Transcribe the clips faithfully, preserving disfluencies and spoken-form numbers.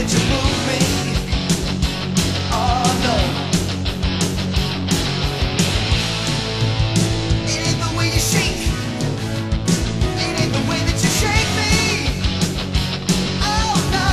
that you move me. Oh no. It ain't the way you shake. It ain't the way that you shake me. Oh no.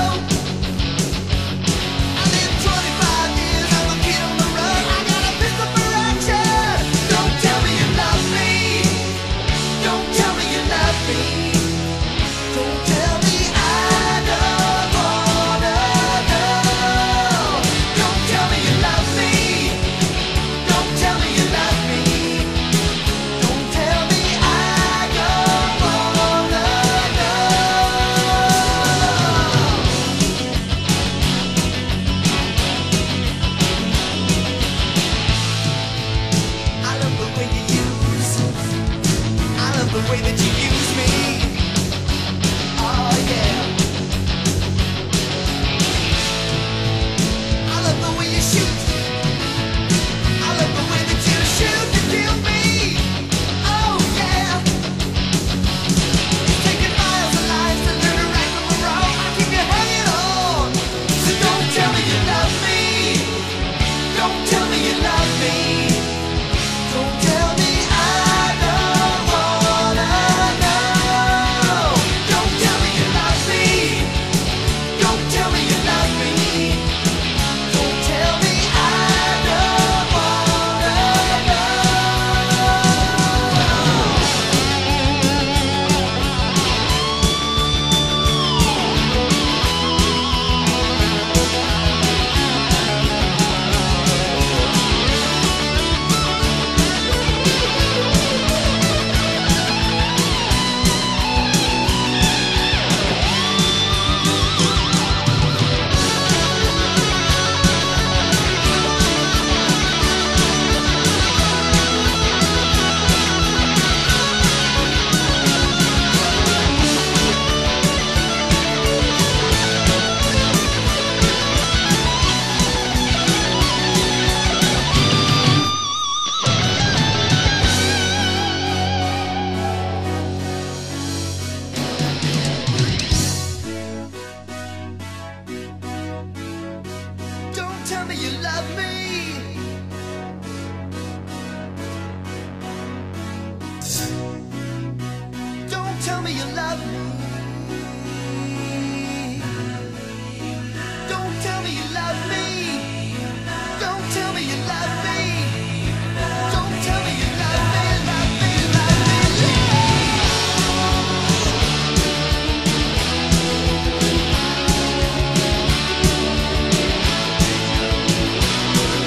I lived twenty-five years, I'm a kid on the run. I got a pistol for action. Don't tell me you love me. Don't tell me you love me. Don't tell me I don't wanna know. Don't tell me you love me. Don't tell me you love me. Don't tell me I don't wanna know. I love the way you use. I love the way that you use me. Oh yeah. I love the way you shoot. I love the way that you shoot to kill me. Oh yeah. It's taking miles of lives to learn to right from the wrong. I keep you hanging on. So don't tell me you love me. Don't tell me you love me. Don't tell me I don't wanna know. Don't tell me you love me. Don't tell me you love me. Don't tell me I don't wanna Don't tell me you love me. Don't tell me you love me. Don't tell me you love me. Don't tell me you love me. Don't tell me you love me, love me, love me, love.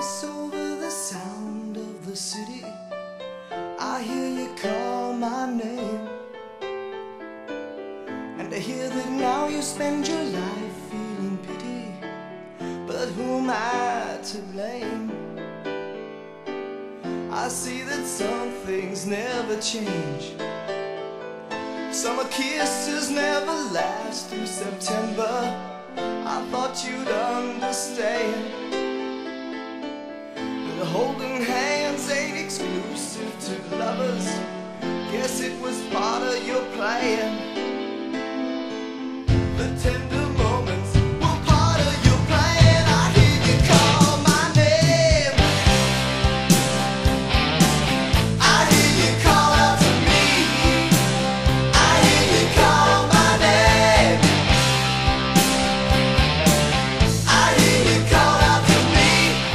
voice over the sound of the city. I hear you call my name, and I hear that now you spend your life feeling pity. But who am I to blame? I see that some things never change. Summer kisses never last through September. I thought you'd understand that holding hands ain't exclusive to lovers. Guess it was part of your plan. The tender moments were part of your plan. I hear you call my name. I hear you call out to me. I hear you call my name. I hear you call out to me.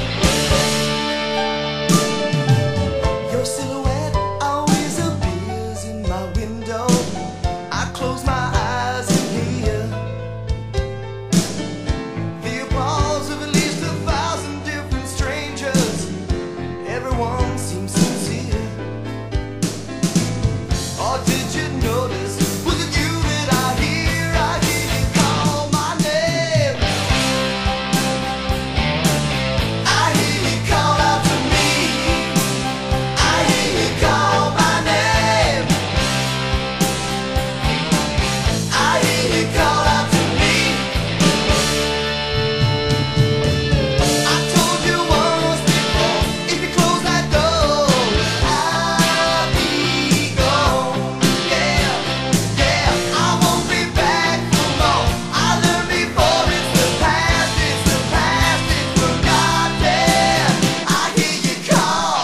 Your silhouette always appears in my window. I close my eyes and hear the applause of at least a thousand different strangers. Everyone seems sincere. Or did you notice? Was it you that I hear? I hear you call my name. I hear you call out to me. I hear you call my name. I hear you call out to me. I told you once before, if you close that door, I'll be gone. Yeah, yeah, I won't be back no more. I learned before it's the past, it's the past, it's forgotten. I hear you call.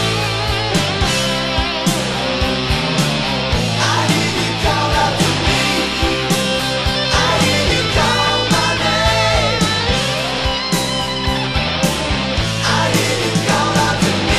I hear you call out to me. I hear you call my name. I hear you call out to me.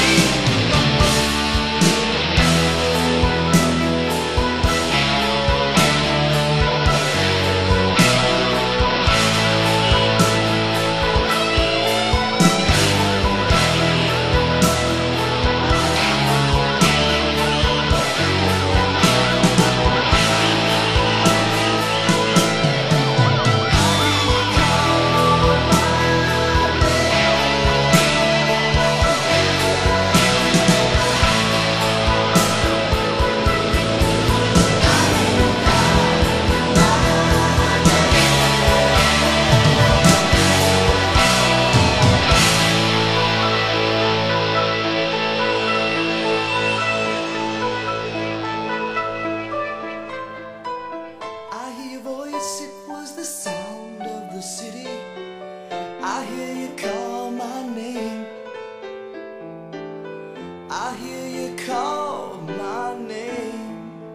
I hear your voice, it was the sound of the city. I hear you call my name. I hear you call my name.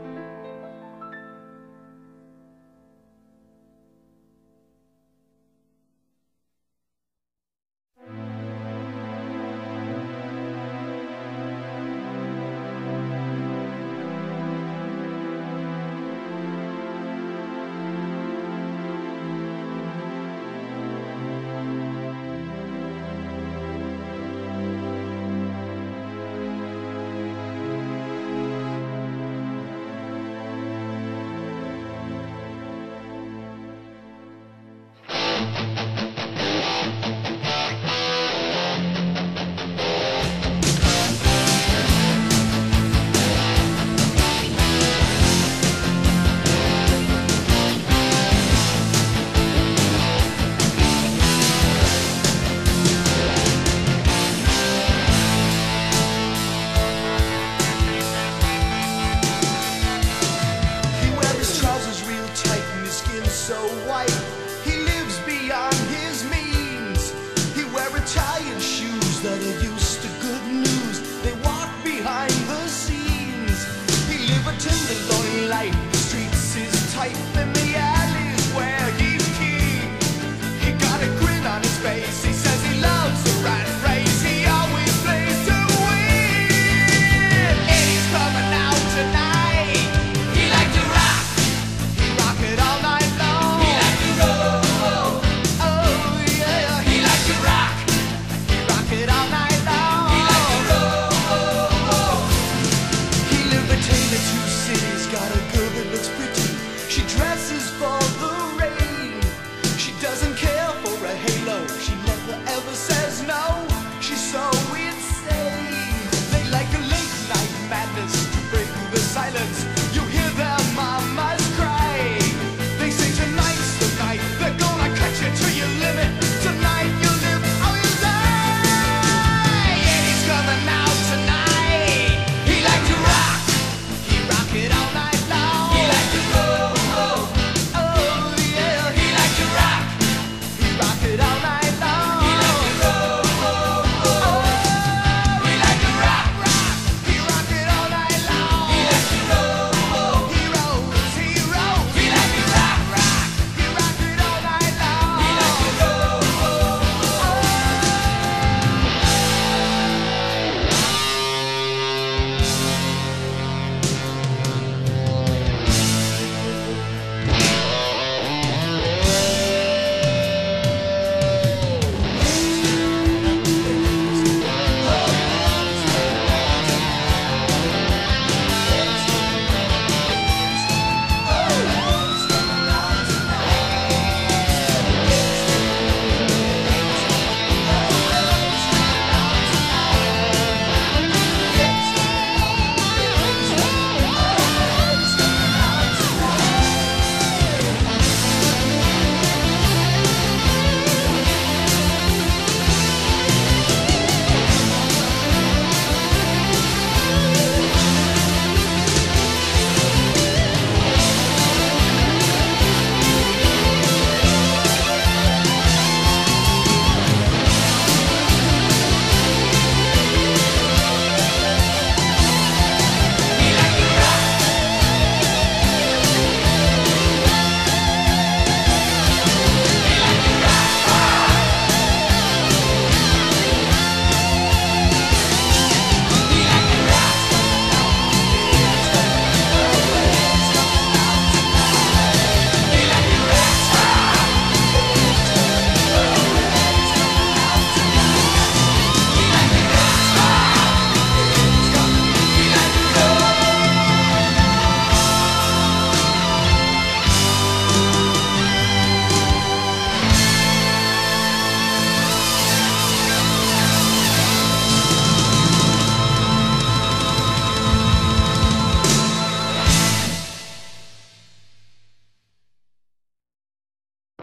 He wears his trousers real tight and his skin so white. He lives beyond his means. He wears Italian shoes that are used to good news. They walk behind the scenes. He live a tenderloin life. The streets is tight and the alleys where he's king. He got a grin on his face. He says he loves the rat race. He always plays to win. Eddie's coming out tonight. He like to rock. He rock it all night long. He like to go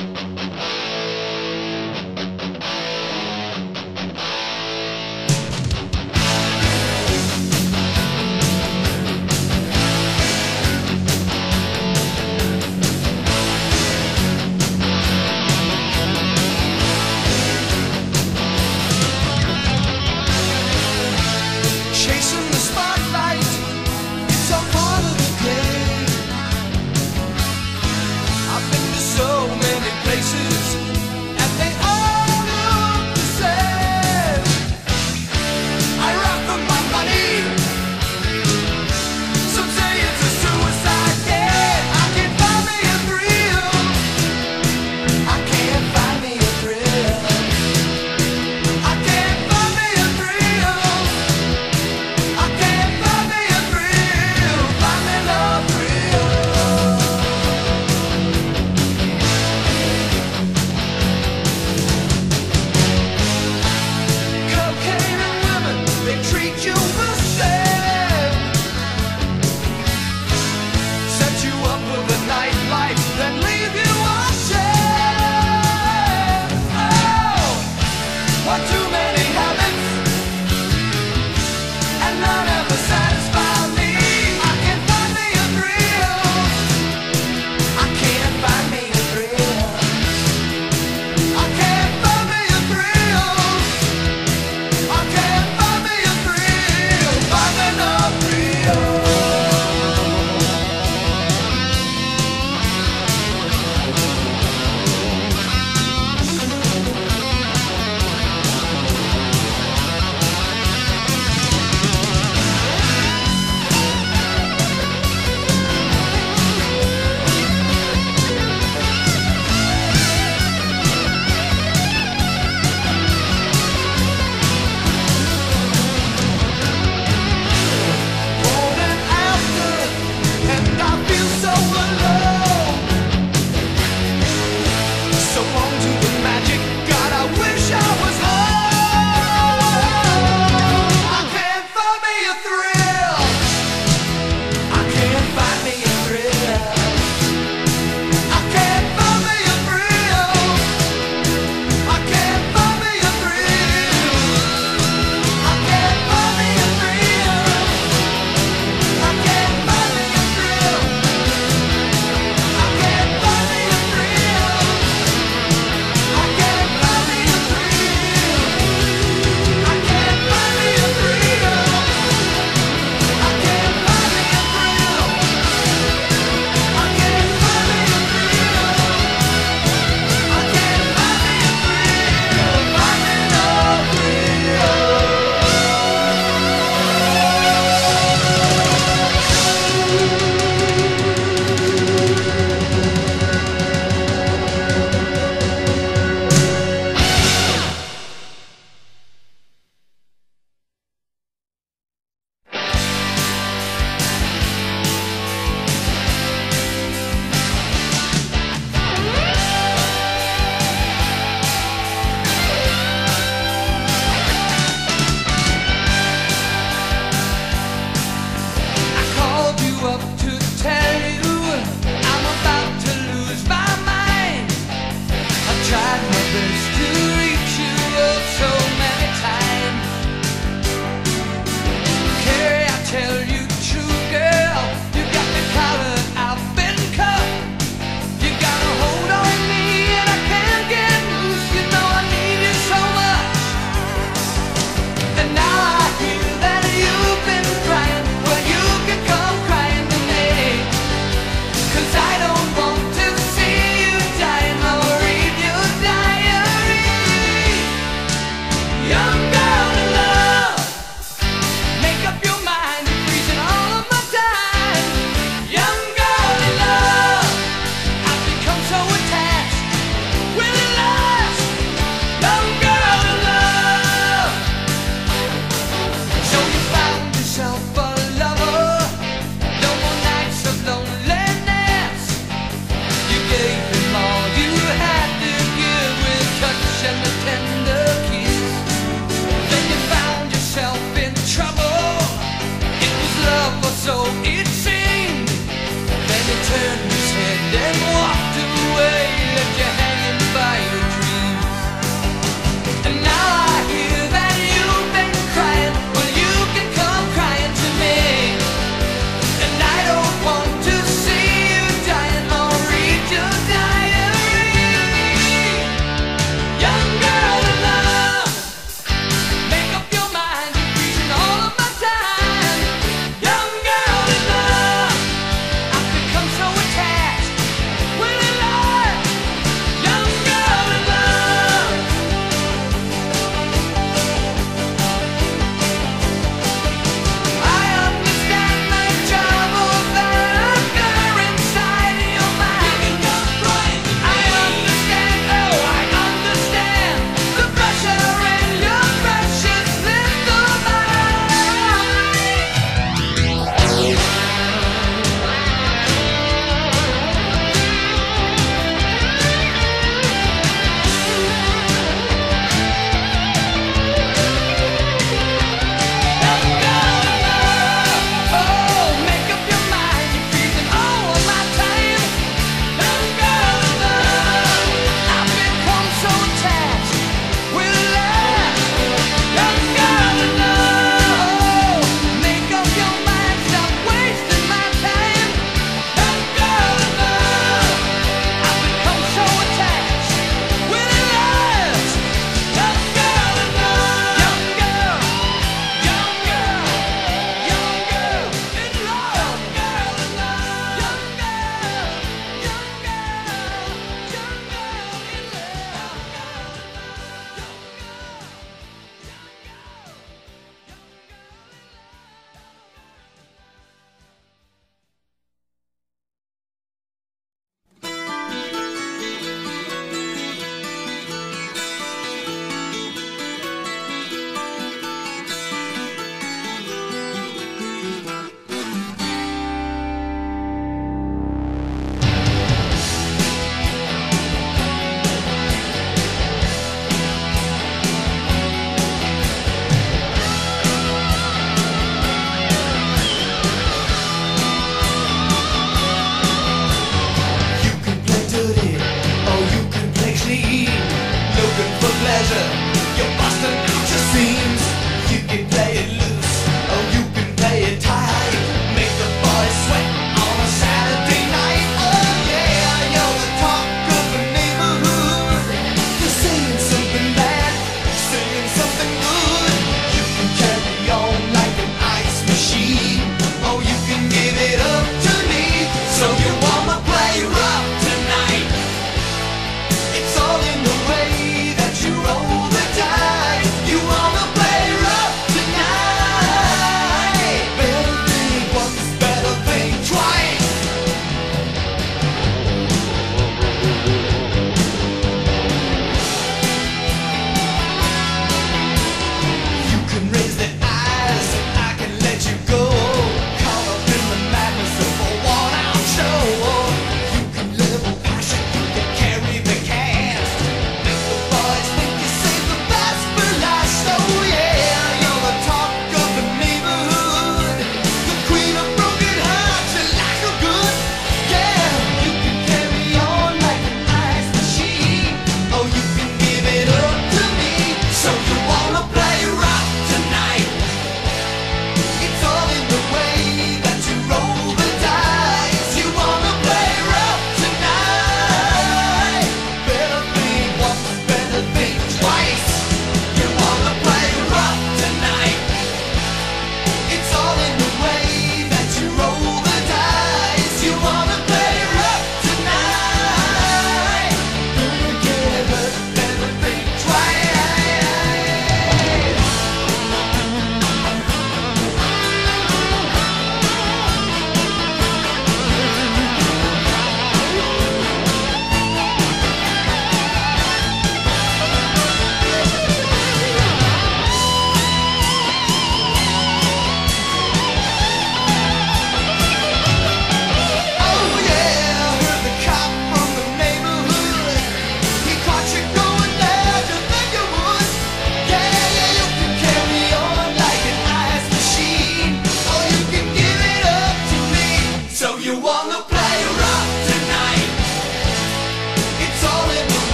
Chasing the spotlight, it's all part of the game. I've been to so many places.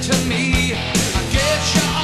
to me. I guess you're